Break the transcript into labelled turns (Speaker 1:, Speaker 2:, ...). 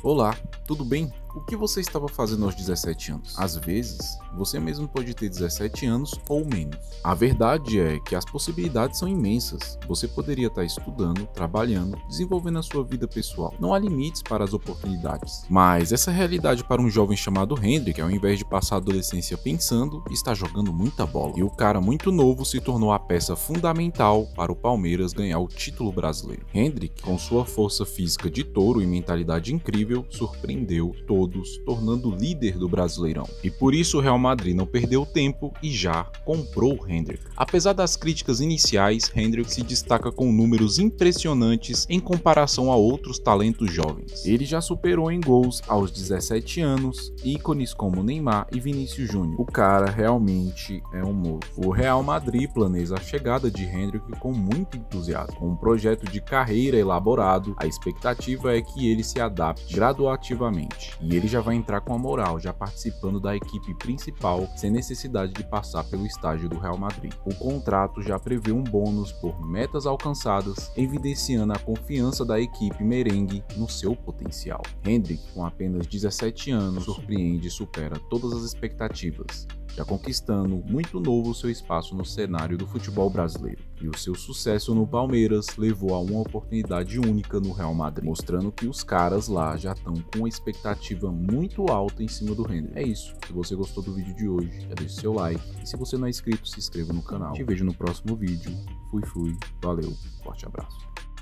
Speaker 1: Olá, tudo bem? O que você estava fazendo aos 17 anos? Às vezes, você mesmo pode ter 17 anos ou menos. A verdade é que as possibilidades são imensas. Você poderia estar estudando, trabalhando, desenvolvendo a sua vida pessoal. Não há limites para as oportunidades. Mas essa realidade para um jovem chamado Hendrick, ao invés de passar a adolescência pensando, está jogando muita bola. E o cara muito novo se tornou a peça fundamental para o Palmeiras ganhar o título brasileiro. Hendrick, com sua força física de touro e mentalidade incrível, surpreendeu todos, tornando o líder do Brasileirão. E por isso o Real Madrid não perdeu tempo e já comprou Hendrick. Apesar das críticas iniciais, Hendrick se destaca com números impressionantes em comparação a outros talentos jovens. Ele já superou em gols aos 17 anos ícones como Neymar e Vinícius Júnior. O cara realmente é um monstro. O Real Madrid planeja a chegada de Hendrick com muito entusiasmo. Com um projeto de carreira elaborado, a expectativa é que ele se adapte graduativamente. E ele já vai entrar com a moral, já participando da equipe principal, sem necessidade de passar pelo estágio do Real Madrid. O contrato já prevê um bônus por metas alcançadas, evidenciando a confiança da equipe merengue no seu potencial. Hendrick, com apenas 17 anos, surpreende e supera todas as expectativas, já conquistando muito novo seu espaço no cenário do futebol brasileiro. E o seu sucesso no Palmeiras levou a uma oportunidade única no Real Madrid, mostrando que os caras lá já estão com uma expectativa muito alta em cima do Hendrick. É isso. Se você gostou do vídeo de hoje, já deixa seu like. E se você não é inscrito, se inscreva no canal. Te vejo no próximo vídeo. Fui, valeu, forte abraço.